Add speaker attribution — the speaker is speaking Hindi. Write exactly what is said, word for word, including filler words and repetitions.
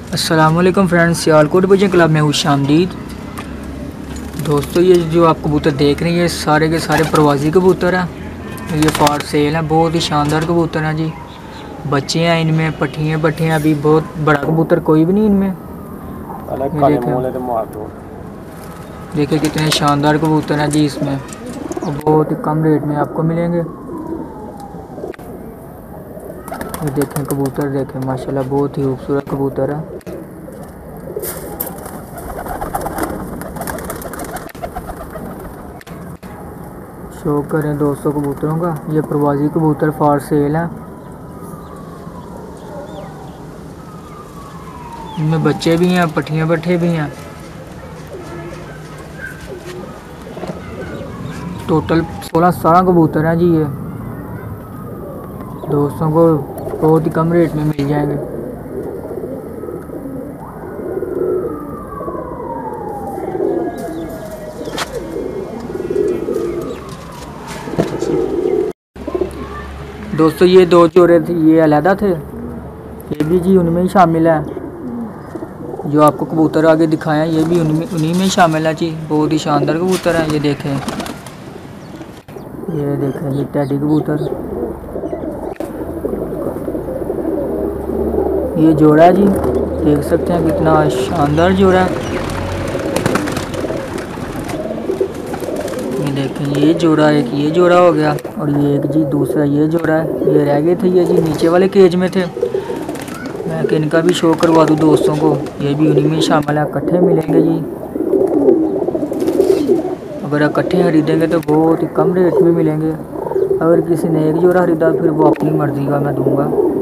Speaker 1: अस्सलामुअलैकुम फ्रेंड्स, सियालकोट पिजन क्लब में खुश आमदीद। दोस्तों, ये जो आप कबूतर देख रहे हैं ये सारे के सारे प्रवासी कबूतर हैं। ये फॉर सेल हैं, बहुत ही शानदार कबूतर हैं जी। बच्चे हैं इनमें, पट्ठियाँ पट्ठियाँ अभी बहुत बड़ा कबूतर कोई भी नहीं इनमें। देखिए कितने शानदार कबूतर हैं जी इसमें, और बहुत ही कम रेट में आपको मिलेंगे। ये देखें कबूतर, देखें माशाल्लाह बहुत ही खूबसूरत कबूतर है। शो करें दोस्तों कबूतरों का। ये प्रवासी कबूतर फॉर सेल है। इनमें बच्चे भी हैं, पट्ठियाँ पट्ठे भी हैं। टोटल सोलह सत्रह कबूतर हैं जी। ये दोस्तों को बहुत ही कम रेट में मिल जाएंगे। दोस्तों, ये दो जोड़े थे, ये अलहदा थे, ये भी जी उनमें ही शामिल है। जो आपको कबूतर आगे दिखाया ये भी उनमें उन्हीं में शामिल है जी। बहुत ही शानदार कबूतर है। ये देखें, ये देखें ये टैडी कबूतर, ये जोड़ा है जी। देख सकते हैं कितना शानदार जोड़ा है। ये देखें ये जोड़ा, एक ये जोड़ा हो गया और ये एक जी दूसरा ये जोड़ा है। ये रह गए थे ये जी नीचे वाले केज में थे। मैं कि इनका भी शो करवा दूँ दोस्तों को। ये भी उन्हीं में शामिल है, इकट्ठे मिलेंगे जी। अगर इकट्ठे खरीदेंगे तो बहुत ही कम रेट में मिलेंगे। अगर किसी ने एक जोड़ा खरीदा फिर वो अपनी मर्ज़ी का मैं दूंगा।